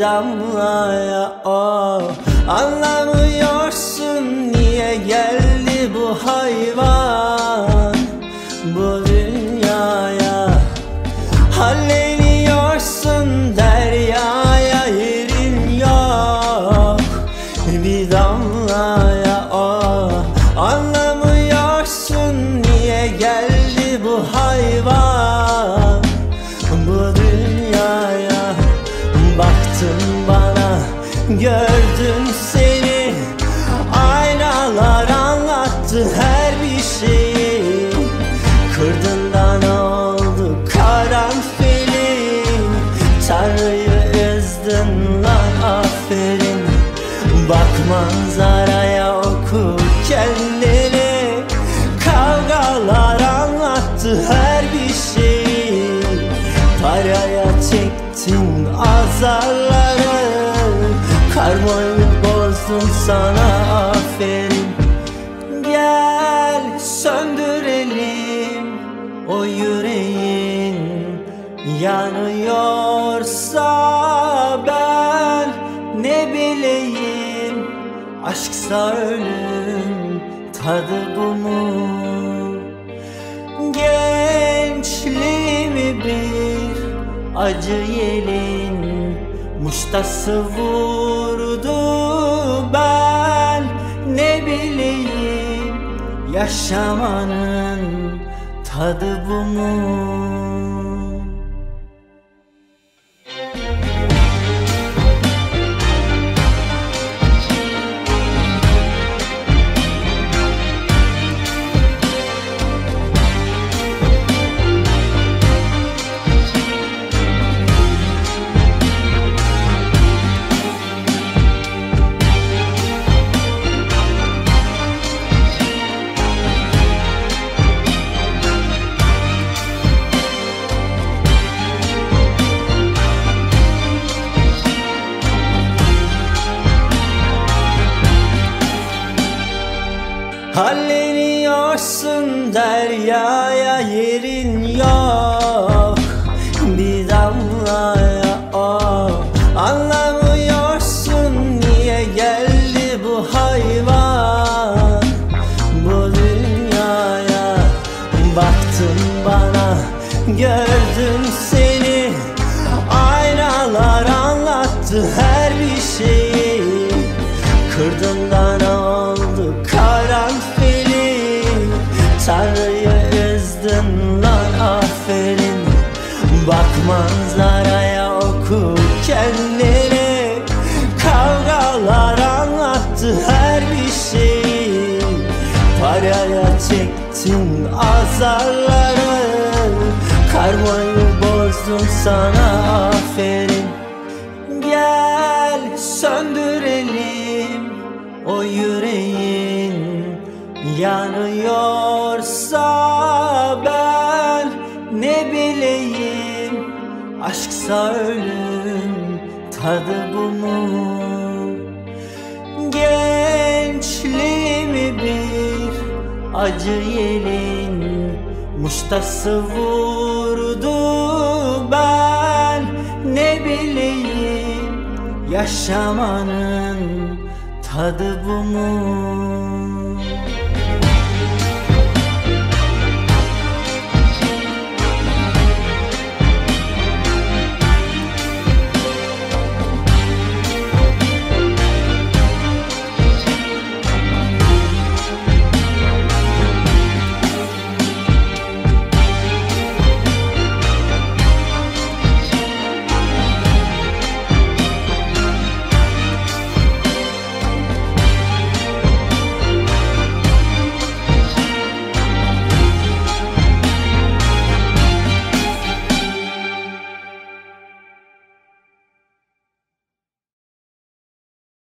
damlaya o. Anlamıyorsun niye geldi bu hayvan bu dünyaya. Halleniyorsun deryaya, yerin yok bir damlaya o. Anlamıyorsun niye geldi bu hayvan bu dünyaya. Baktın bana, gördüm seni, aynalar anlattı her bir şeyi. Kırdın da ne oldu karanfili, Tanrı'yı üzdün lan aferin. Bak manzaraya, oku kendini, kavgalar anlattı her bir şeyi. Paraya çektin azarları, karmayı bozdun, sana aferin. Gel söndürelim o yüreğin, yanıyorsa ben ne bileyim. Aşksa ölüm, tadı bu mu? Gençliğimi bir acı yelin muştası vurdu, ben ne bileyim. Yaşamanın tadı bu mu? Halleniyorsun deryaya, yerin yok bir damlaya o. Anlamıyorsun niye geldi bu hayvan bu dünyaya. Baktın bana, gördüm seni, aynalar anlattı her bir şeyi. Kırdın da ne oldu karanfili, Tanrı'yı üzdün lan aferin. Bak manzaraya, oku kendini, kavgalar anlattı her bir şeyi. Paraya çektin azarları, karmayı bozdun, sana aferin. Gel söndürelim o yüreğin, yanıyorsa ben ne bileyim. Aşksa ölüm, tadı bu mu? Gençliğimi bir acı yelin muştası vurdu, ben ne bileyim. Yaşamanın tadı bu mu?